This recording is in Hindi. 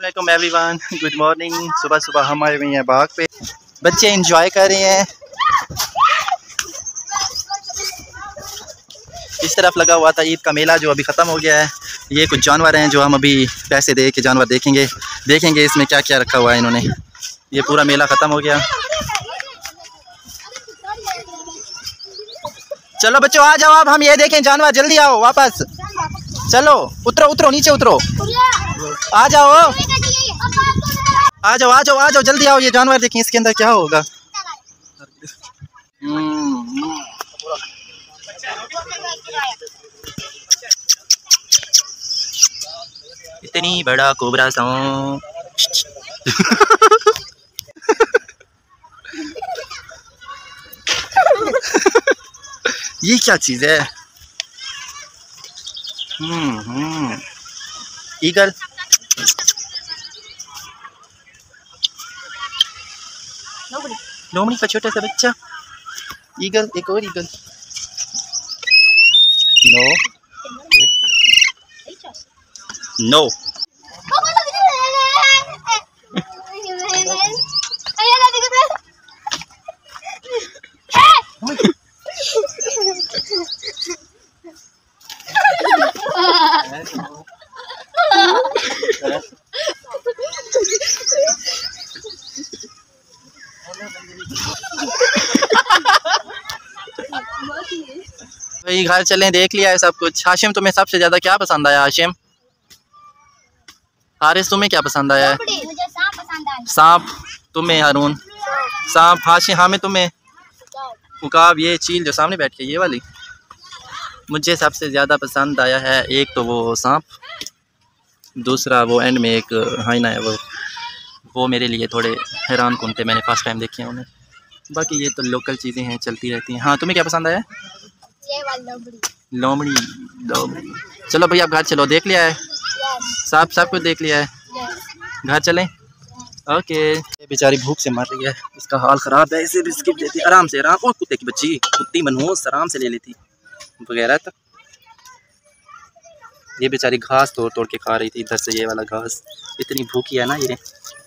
अस्सलामुअलैकुम एवरीवन, गुड मॉर्निंग। सुबह सुबह हम आए हुए हैं बाग पे, बच्चे एंजॉय कर रहे हैं। इस तरफ लगा हुआ था ईद का मेला जो अभी ख़त्म हो गया है। ये कुछ जानवर हैं जो हम अभी पैसे दे के जानवर देखेंगे इसमें क्या क्या रखा हुआ है इन्होंने। ये पूरा मेला ख़त्म हो गया। चलो बच्चों आ जाओ, अब हम ये देखें जानवर, जल्दी आओ वापस। चलो उतरो उतरो नीचे उतरो, आ जाओ आ जाओ आ जाओ आ जाओ, जल्दी आओ। ये जानवर देखें इसके अंदर क्या होगा। इतनी बड़ा कोबरा सांप। ये क्या चीज है? ईगल। लोमड़ी का छोटा सा बच्चा। ईगल, एक और ईगल। नो नो भाई घर चलें, देख लिया है सब कुछ। हाशिम तुम्हें सबसे ज्यादा क्या पसंद आया? हाशिम, हारिस तुम्हें क्या पसंद आया? मुझे सांप पसंद आया। सांप। तुम्हें हारून? सांप। हाशिम, हाँ में तुम्हें? उकाब। ये चील जो सामने बैठी है ये वाली मुझे सबसे ज़्यादा पसंद आया है। एक तो वो सांप, दूसरा वो एंड में एक हाइना है, वो मेरे लिए थोड़े हैरान कौन थे, मैंने फर्स्ट टाइम देखे हैं उन्हें। बाकी ये तो लोकल चीज़ें हैं, चलती रहती हैं। हाँ तुम्हें क्या पसंद आया? ये वाली लोमड़ी। लोमड़ी। लोमड़ी। चलो भैया आप घर चलो, देख लिया है सब कुछ देख लिया है। घर चलें। ओके। ये बेचारी भूख से मर रही है, इसका हाल ख़राब है। इसे बिस्किट देती आराम से, आराम। और कुत्ते की बच्ची, कुत्ती मनहूस, आराम से ले लेती वगैरह। तो ये बेचारी घास तोड़ तोड़ के खा रही थी इधर से, ये वाला घास। इतनी भूखी है ना ये।